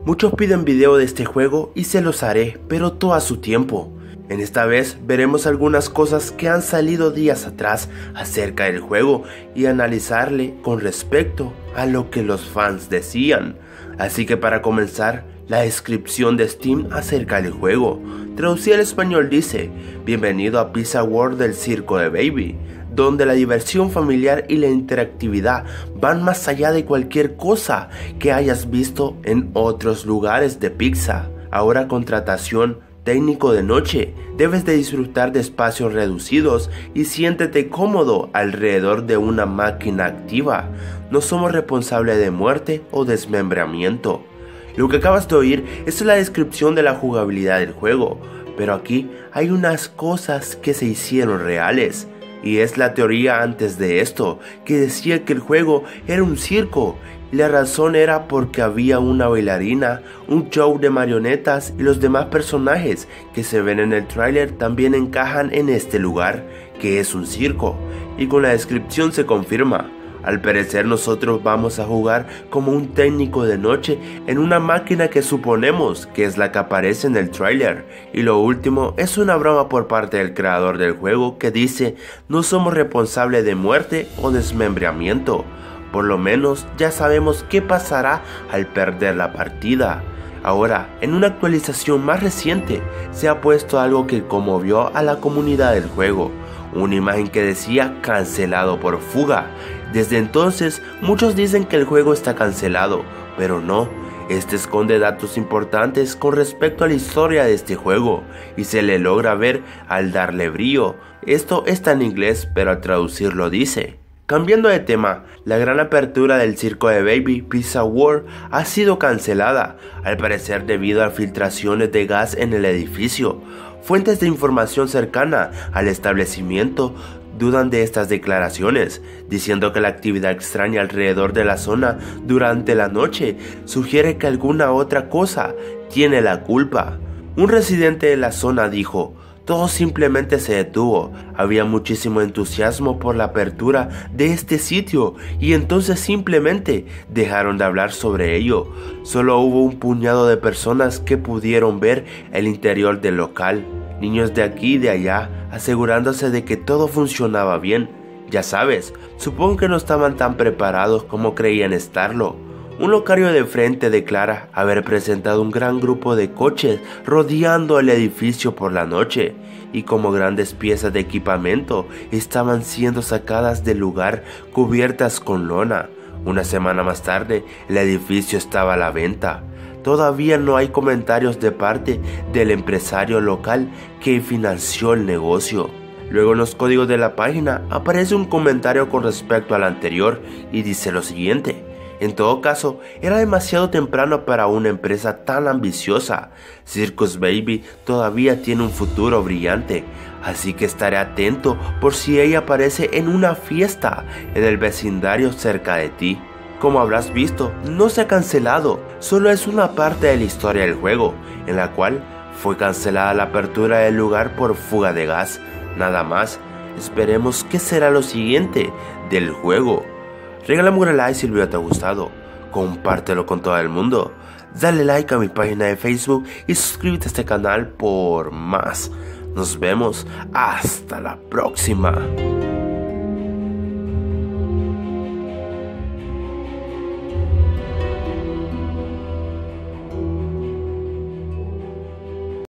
Muchos piden video de este juego y se los haré, pero todo a su tiempo. En esta vez veremos algunas cosas que han salido días atrás acerca del juego y analizarle con respecto a lo que los fans decían. Así que para comenzar, la descripción de Steam acerca del juego. Traducida al español dice: bienvenido a Pizza World del Circo de Baby, donde la diversión familiar y la interactividad van más allá de cualquier cosa que hayas visto en otros lugares de pizza. Ahora contratación técnico de noche, debes de disfrutar de espacios reducidos y siéntete cómodo alrededor de una máquina activa. No somos responsables de muerte o desmembramiento. Lo que acabas de oír es la descripción de la jugabilidad del juego, pero aquí hay unas cosas que se hicieron reales. Y es la teoría antes de esto, que decía que el juego era un circo, y la razón era porque había una bailarina, un show de marionetas y los demás personajes que se ven en el tráiler también encajan en este lugar, que es un circo, y con la descripción se confirma. Al parecer nosotros vamos a jugar como un técnico de noche en una máquina que suponemos que es la que aparece en el tráiler. Y lo último es una broma por parte del creador del juego que dice: no somos responsables de muerte o desmembramiento. Por lo menos ya sabemos qué pasará al perder la partida. Ahora, en una actualización más reciente, se ha puesto algo que conmovió a la comunidad del juego. Una imagen que decía cancelado por fuga. Desde entonces muchos dicen que el juego está cancelado, pero no, este esconde datos importantes con respecto a la historia de este juego y se le logra ver al darle brillo. Esto está en inglés, pero al traducirlo dice: cambiando de tema, la gran apertura del Circo de Baby Pizza World ha sido cancelada, al parecer debido a filtraciones de gas en el edificio. Fuentes de información cercana al establecimiento dudan de estas declaraciones, diciendo que la actividad extraña alrededor de la zona durante la noche sugiere que alguna otra cosa tiene la culpa. Un residente de la zona dijo: todo simplemente se detuvo, había muchísimo entusiasmo por la apertura de este sitio y entonces simplemente dejaron de hablar sobre ello. Solo hubo un puñado de personas que pudieron ver el interior del local, niños de aquí y de allá, asegurándose de que todo funcionaba bien. Ya sabes, supongo que no estaban tan preparados como creían estarlo. Un locario de frente declara haber presentado un gran grupo de coches rodeando el edificio por la noche y como grandes piezas de equipamiento estaban siendo sacadas del lugar cubiertas con lona. Una semana más tarde, el edificio estaba a la venta. Todavía no hay comentarios de parte del empresario local que financió el negocio. Luego en los códigos de la página aparece un comentario con respecto al anterior y dice lo siguiente: en todo caso, era demasiado temprano para una empresa tan ambiciosa. Circus Baby todavía tiene un futuro brillante, así que estaré atento por si ella aparece en una fiesta en el vecindario cerca de ti. Como habrás visto, no se ha cancelado, solo es una parte de la historia del juego, en la cual fue cancelada la apertura del lugar por fuga de gas. Nada más, esperemos qué será lo siguiente del juego. Regálame un like si el video te ha gustado, compártelo con todo el mundo, dale like a mi página de Facebook y suscríbete a este canal por más. Nos vemos hasta la próxima.